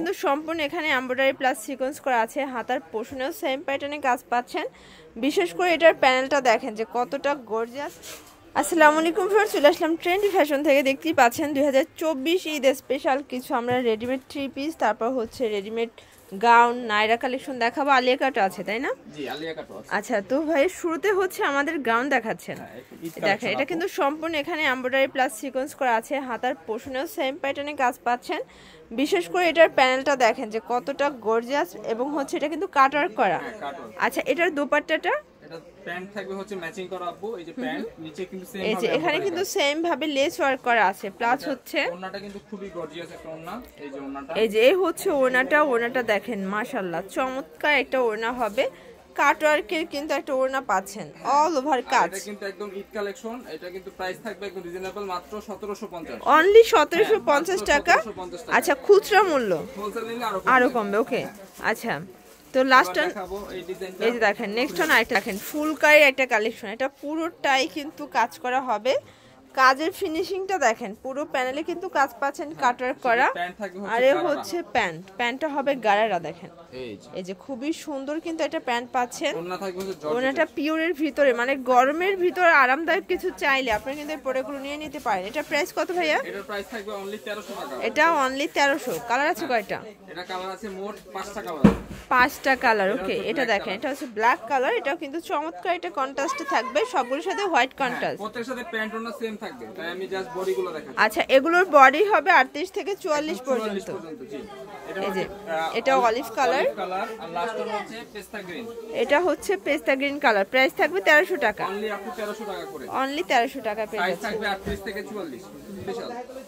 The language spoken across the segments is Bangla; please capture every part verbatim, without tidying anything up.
কিন্তু সম্পূর্ণ এখানে এমব্রয়ডারি প্লাস সিকোয়েন্স করা আছে, হাতার পোর্শনেও সেম প্যাটার্নে কাজ পাচ্ছেন। বিশেষ করে এটার প্যানেলটা দেখেন যে কতটা গর্জিয়াস। আসসালামু আলাইকুম ফ্রেন্ডস, চলে আসলাম ট্রেন্ডি ফ্যাশন থেকে। দেখতেই পাচ্ছেন দুই হাজার চব্বিশ ঈদ স্পেশাল কিছু আমরা রেডিমেড থ্রি পিস, তারপর হচ্ছে রেডিমেড গাউন, নাইরা কালেকশন দেখাবো। আলিয়া কাট আছে তাই না? জি, আলিয়া কাট আছে। আচ্ছা, তো ভাই শুরুতে হচ্ছে আমাদের গাউন দেখাচ্ছেন। দেখেন এটা কিন্তু সম্পূর্ণ এখানে এমব্রয়ডারি প্লাস সিকোয়েন্স করা আছে, হাতার পোর্শনেও সেম প্যাটার্নে কাজ পাচ্ছেন। বিশেষ করে এটার প্যানেলটা দেখেন যে কতটা গর্জিয়াস, এবং হচ্ছে এটা কিন্তু কাট ওয়ার্ক করা। আচ্ছা, এটার দোপাট্টাটা প্যান্ট থাকবে হচ্ছে ম্যাচিং করা আপু, এই যে প্যান্ট নিচে কিন্তু সেম এই যে এখানে কিন্তু সেম ভাবে লেস ওয়ার্ক করা আছে, প্লাস হচ্ছে ওড়নাটা কিন্তু খুবই গর্জিয়াস একটা ওড়না। এই যে ওড়নাটা, এই যে এই হচ্ছে ওড়নাটা। ওড়নাটা দেখেন মাশাআল্লাহ চমৎকার একটা ওড়না হবে, কাট ওয়ার্কের কিন্তু একটা ওড়না পাচ্ছেন, অল ওভার কাজ। এটা কিন্তু একদম ঈদ কালেকশন। এটা কিন্তু প্রাইস থাকবে একদম রিজনেবল, মাত্র সতেরোশো পঞ্চাশ, অনলি সতেরোশো পঞ্চাশ টাকা। আচ্ছা, খুচরা মূল্য হোলসেল নিলে আরো আরো কমবে। ওকে, আচ্ছা তো লাস্ট দেখাবো এই ডিজাইনটা। এই যে দেখেন নেক্সট ওয়ান আরেকটা দেখেন ফুলকারি একটা কালেকশন। এটা পুরোটাই কিন্তু কাজ করা হবে, কাজের ফিনিশিংটা দেখেন, পুরো প্যানেলে কিন্তু কাজ পাচ্ছেন কাটওয়ার্ক করা। আর এ হচ্ছে প্যান্ট, প্যান্টটা হবে গারারা দেখেন, এই যে খুবই সুন্দর কিন্তু একটা প্যান্ট পাচ্ছেন। ওনাটা পিওরের ভিতরে, মানে গরমের ভিতরে আরামদায়ক কিছু চাইলে আপনি কিন্তু এই প্রোডাক্টগুলো নিয়ে নিতে পারেন। এটা প্রাইস কত ভাইয়া? এটার প্রাইস থাকবে অনলি তেরোশো টাকা। এটা অনলি তেরোশো। কালার আছে কয়টা? এটা কালার আছে মোট পাঁচটা কালার। পাঁচটা কালার। ওকে, এটা দেখেন এটা হচ্ছে ব্ল্যাক কালার। এটাও কিন্তু চমৎকার, এটা কন্ট্রাস্টে থাকবে, সবগুলোর সাথে হোয়াইট কন্ট্রাস্ট। প্রত্যেকটার সাথে প্যান্ট ওনা সেম থাকবে, তাই আমি জাস্ট বডিগুলো দেখাচ্ছি। আচ্ছা, এগুলোর বডি হবে আটত্রিশ থেকে চুয়াল্লিশ পর্যন্ত। জি, এই যে এটা অলিভ কালার, কালার আর লাস্ট ওয়ান হচ্ছে পেস্তা গ্রিন। এটা হচ্ছে পেস্তা গ্রিন কালার। প্রাইস থাকবে তেরোশো টাকা। অনলি আপু তেরোশো টাকা করে। অনলি তেরোশো টাকা পেয়ে সাইজ যাচ্ছে। থাকবে আটত্রিশ থেকে চুয়াল্লিশ স্পেশাল।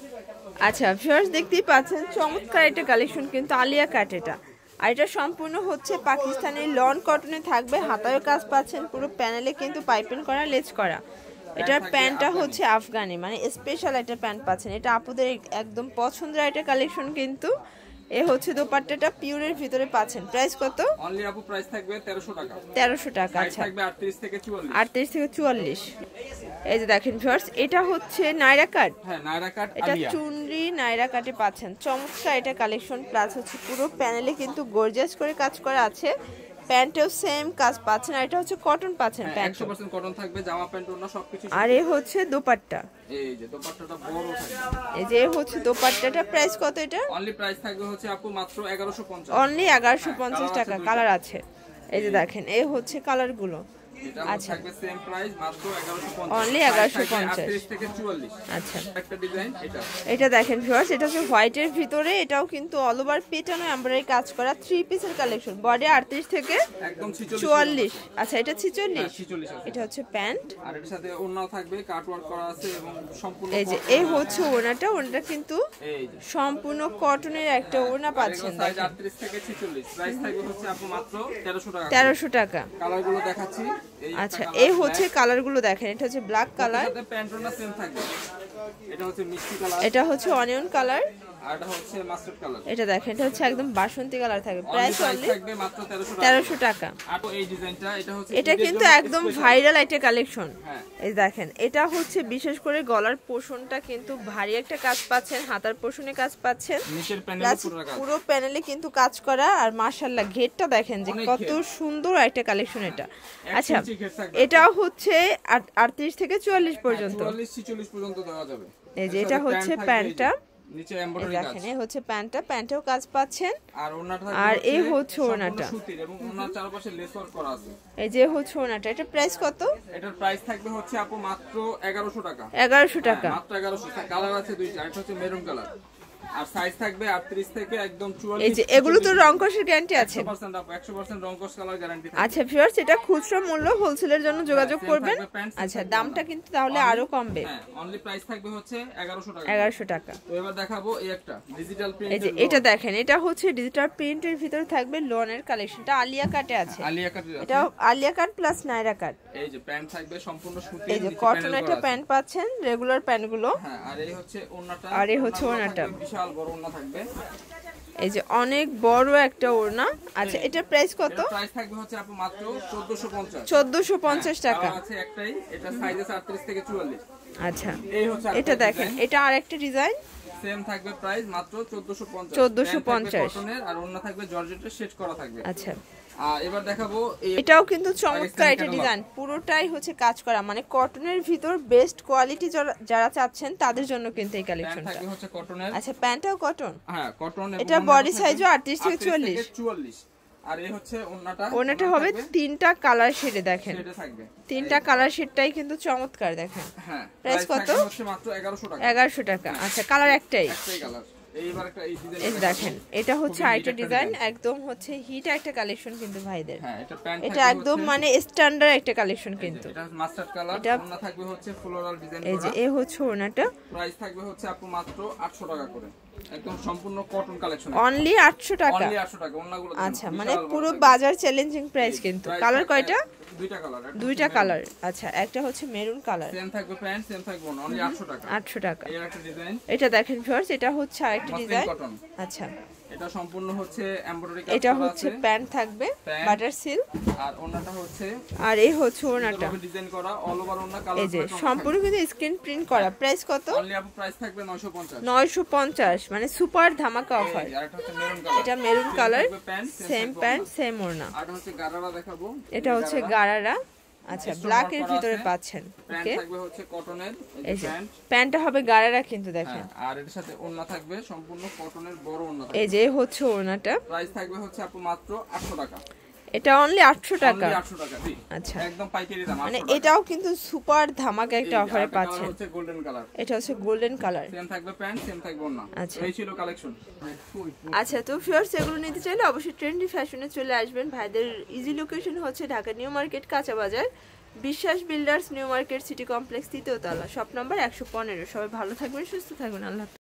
আচ্ছা ভিউয়ার্স, দেখতেই পাচ্ছেন চমৎকার একটা কালেকশন কিন্তু আলিয়া কাট এটা। আর এটা সম্পূর্ণ হচ্ছে পাকিস্তানি লন কটনে থাকবে, হাতায়ও কাজ পাচ্ছেন, পুরো প্যানেলে কিন্তু পাইপিং করা, লেজ করা। এটার প্যান্টটা হচ্ছে আফগানি, মানে স্পেশাল একটা প্যান্ট পাচ্ছেন। এটা আপুদের একদম পছন্দের একটা কালেকশন কিন্তু। এ হচ্ছে দোপাট্টাটা পিওরের ভিতরে পাচ্ছেন। প্রাইস কত? অনলি আপু প্রাইস থাকবে তেরোশো টাকা। তেরোশো টাকা। আচ্ছা, থাকবে আটত্রিশ থেকে চুয়াল্লিশ। আটত্রিশ থেকে চুয়াল্লিশ। এই যে দেখেন ভিউয়ার্স, এটা হচ্ছে নাইরা কাট। হ্যাঁ, নাইরা কাট এটা আলিয়া। চুনরি নাইরা কাটে পাচ্ছেন, চমৎকার এটা কালেকশন। প্লাস হচ্ছে পুরো প্যানেলে কিন্তু গর্জিয়াস করে কাজ করা আছে, প্যান্টেও সেম কাজ পাচ্ছেন। আর এটা হচ্ছে কটন পাচ্ছেন, প্যান্ট একশো পার্সেন্ট কটন থাকবে, জামা প্যান্ট ওনা সবকিছু। আর এই হচ্ছে দোপাট্টা, এই যে দোপাট্টাটা বড় থাকবে। এই যে হচ্ছে দোপাট্টাটা। প্রাইস কত এটা? অনলি প্রাইস থাকবে হচ্ছে আপু মাত্র এগারোশো পঞ্চাশ। অনলি এগারোশো পঞ্চাশ টাকা। কালার আছে, এই যে দেখেন এই হচ্ছে কালারগুলো। আচ্ছা, থাকবে সেম প্রাইস মাত্র এগারোশো পঞ্চাশ। অনলি এগারোশো পঞ্চাশ। আটত্রিশ থেকে চুয়াল্লিশ। আচ্ছা, একটা ডিজাইন এটা। এটা দেখেন ভিউয়ার্স, এটা হচ্ছে হোয়াইটের ভিতরে, এটাও কিন্তু অল ওভার পেটানো এমব্রয়ডারি কাজ করা থ্রি পিসের কালেকশন। বডি আটত্রিশ থেকে একদম চুয়াল্লিশ। আচ্ছা, এটা ছিচল্লিশ। ছিচল্লিশ আছে। এটা হচ্ছে প্যান্ট, আর এর সাথে ওড়নাও থাকবে, কাট ওয়ার্ক করা আছে এবং সম্পূর্ণ এই যে এই হচ্ছে ওড়নাটা। ওড়নাটা কিন্তু এই যে সম্পূর্ণ কটনের একটা ওড়না পাচ্ছেন। সাইজ আটত্রিশ থেকে ছেচল্লিশ। প্রাইস থাকবে হচ্ছে আপু মাত্র তেরোশো টাকা। তেরোশো টাকা। কালারগুলো দেখাচ্ছি। আচ্ছা, এই হচ্ছে কালারগুলো দেখেন। এটা হচ্ছে ব্ল্যাক কালার, সাথে প্যান্ট ওড়না সেম থাকবে। এটা হচ্ছে মিষ্টি কালার, এটা হচ্ছে অনিয়ন কালার, আর এটা হচ্ছে মাস্টার্ড কালার। এটা দেখেন এটা হচ্ছে একদম বাসন্তী কালার থাকবে। প্রাইস অনলি থাকবে মাত্র তেরোশো টাকা। তেরোশো টাকা। আর এই ডিজাইনটা, এটা হচ্ছে এটা কিন্তু একদম ভাইরাল একটা কালেকশন। হ্যাঁ, এই দেখেন এটা হচ্ছে বিশেষ করে গলার পোর্শনটা কিন্তু ভারী একটা কাজ পাচ্ছেন, হাতার পোর্শনে কাজ পাচ্ছেন, নিচের প্যানেলে পুরো কাজ, পুরো প্যানেলে কিন্তু কাজ করা। আর মাশাআল্লাহ ঘেরটা দেখেন যে কত সুন্দর একটা কালেকশন এটা। আচ্ছা, এটাও হচ্ছে আটত্রিশ থেকে চুয়াল্লিশ পর্যন্ত, চুয়াল্লিশ ছেচল্লিশ পর্যন্ত দেওয়া যাবে। এই যে এটা হচ্ছে প্যান্টটা, নিচে এমব্রয়ডারি কাজ। দেখেন এই হচ্ছে প্যান্টটা, প্যান্টেও কাজ পাচ্ছেন। আর ওড়নাটা, আর এই হচ্ছে ওড়নাটা, সুতির এবং ওড়নার চারপাশে লেস ওয়ার্ক করা আছে। এই যে হচ্ছে ওড়নাটা। এটা প্রাইস কত? এটার প্রাইস থাকবে হচ্ছে আপু মাত্র এগারোশো টাকা। এগারোশো টাকা। মাত্র এগারোশো। কালার আছে দুইটা, একটা হচ্ছে মেরুন কালার, আর সাইজ থাকবে আটত্রিশ থেকে একদম চুয়াল্লিশ। এই যে এগুলো তো রং কষের গ্যারান্টি আছে, একশো পার্সেন্ট আপু, একশো পার্সেন্ট রং কষ কালার গ্যারান্টি থাকে। আচ্ছা ভিউয়ার্স, এটা খুচরা মূল্য, হোলসেলের জন্য যোগাযোগ করবেন। আচ্ছা, দামটা কিন্তু তাহলে আরো কমবে। হ্যাঁ, অনলি প্রাইস থাকবে হচ্ছে এগারোশো টাকা। এগারোশো টাকা। তো এবার দেখাবো এই একটা ডিজিটাল প্রিন্ট। এই যে এটা দেখেন, এটা হচ্ছে ডিজিটাল প্রিন্টের ভিতরে থাকবে লোনের কালেকশনটা, আলিয়া কাটে আছে। আলিয়া কাট, এটা আলিয়া কাট প্লাস নাইরা কাট। এই যে প্যান্ট থাকবে সম্পূর্ণ সুতির, এই যে কটন একটা প্যান্ট পাচ্ছেন, রেগুলার প্যান্টগুলো। হ্যাঁ, আর এই হচ্ছে ওড়নাটা, আর এই হচ্ছে ওড়নাটা, বিশাল বড় ওড়না থাকবে। এই যে অনেক বড় একটা ওড়না। আচ্ছা, এটার প্রাইস কত? প্রাইস থাকবে হচ্ছে আপু মাত্র চোদ্দোশো পঞ্চাশ। চোদ্দোশো পঞ্চাশ টাকা। আছে একটাই, এটা সাইজ আছে আটত্রিশ থেকে চুয়াল্লিশ। আচ্ছা, এই হচ্ছে এটা দেখেন, এটা আরেকটা ডিজাইন। সেম থাকবে প্রাইস মাত্র চৌদ্দশো পঞ্চাশ। চৌদ্দশো পঞ্চাশ কটনের আর ওন্না থাকবে জর্জেটের সেট করা থাকবে। আচ্ছা আর এবার দেখাবো এটাও কিন্তু চমৎকার একটা ডিজাইন, পুরোটাই হচ্ছে কাজ করা, মানে কটনের ভিতর বেস্ট কোয়ালিটি যারা চাচ্ছেন তাদের জন্য কিন্তু এই কালেকশনটা থাকবে হচ্ছে কটনের। আচ্ছা প্যান্টটাও কটন? হ্যাঁ কটন। এটা বডি সাইজও আটত্রিশ থেকে চুয়াল্লিশ। চুয়াল্লিশ। আর এই হচ্ছে ওন্নাটা, ওন্নাটা হবে তিনটা কালার শেডে, দেখেন সেটা থাকবে তিনটা কালার শেডটাই কিন্তু চমৎকার, দেখেন। হ্যাঁ প্রাইস কত? হচ্ছে মাত্র এগারোশো টাকা। এগারোশো টাকা। আচ্ছা কালার একটাই? একটাই কালার। এইবার একটা এই ডিজাইন এই দেখেন, এটা হচ্ছে আইটা ডিজাইন, একদম হচ্ছে হিট একটা কালেকশন কিন্তু ভাইদের। হ্যাঁ এটা প্যান্ট, এটা একদম মানে স্ট্যান্ডার্ড একটা কালেকশন কিন্তু। এটা মাস্টার্ড কালার, ওন্না থাকবে হচ্ছে ফ্লোরাল ডিজাইন করা। এই যে এই হচ্ছে ওন্নাটা, প্রাইস থাকবে হচ্ছে আপু মাত্র আটশো টাকা করে, একদম সম্পূর্ণ কটন কালেকশন। অনলি আটশো টাকা? অনলি আটশো টাকা। ওন্নাগুলো আচ্ছা মানে পুরো বাজার চ্যালেঞ্জিং প্রাইস কিন্তু। কালার কয়টা? দুইটা কালার। দুইটা কালার। আচ্ছা একটা হচ্ছে মেরুন কালার, সেম থাকবে প্যান্ট, সেম থাকবে ওন্না, অনলি আটশো টাকা। আটশো টাকা। এই একটা ডিজাইন, এটা দেখেন ভিউয়ার্স, এটা হচ্ছে আরেকটা ডিজাইন। আচ্ছা এটা সম্পূর্ণ হচ্ছে এমব্রয়ডারি কাজ করা আছে। এটা হচ্ছে প্যান্ট থাকবে বাটার সিল্ক, আর ওন্নাটা হচ্ছে, আর এই হচ্ছে ওন্নাটা ডিজাইন করা অল ওভার ওন্না কালার। এই যে সম্পূর্ণ কিন্তু স্ক্রিন প্রিন্ট করা। প্রাইস কত? অনলি আপু প্রাইস থাকবে নয়শো পঞ্চাশ। নয়শো পঞ্চাশ, মানে সুপার ধামাকা অফার। এটা maroon colour, same pant same ওড়না। আর হচ্ছে গারারা দেখাবো, এটা হচ্ছে গারারা। আচ্ছা ব্ল্যাক এর ভিতরে পাচ্ছেন। প্যান্ট থাকবে হচ্ছে কটনের, এই যে প্যান্টটা হবে গারারা কিন্তু, দেখেন। আর এর সাথে ওড়না থাকবে সম্পূর্ণ কটনের বড় ওড়না থাকবে। এই যে হচ্ছে ওড়নাটা, প্রাইস থাকবে হচ্ছে আপু মাত্র আটশো টাকা। এটা অনলি আটশো টাকা? আটশো টাকা জি। আচ্ছা একদম পাইকারি দাম। মানে এটাও কিন্তু সুপার ধামাকা একটা অফারে পাচ্ছেন। এটা হচ্ছে গোল্ডেন কালার, এটা হচ্ছে গোল্ডেন কালার। সেম থাকবে প্যান্ট, সেম থাকবে ওড়না। আচ্ছা এই ছিল কালেকশন। আচ্ছা তো ভিউয়ার্স এগুলো নিতে চাইলে অবশ্যই ট্রেন্ডি ফ্যাশনে চলে আসবেন। ভাইদের ইজি লোকেশন হচ্ছে ঢাকা নিউ মার্কেট কাঁচা বাজার, Biswas builders new market city complex তৃতীয় তলা, শপ নাম্বার একশো পনেরো। সবাই ভালো থাকবেন, সুস্থ থাকবেন, আল্লাহ।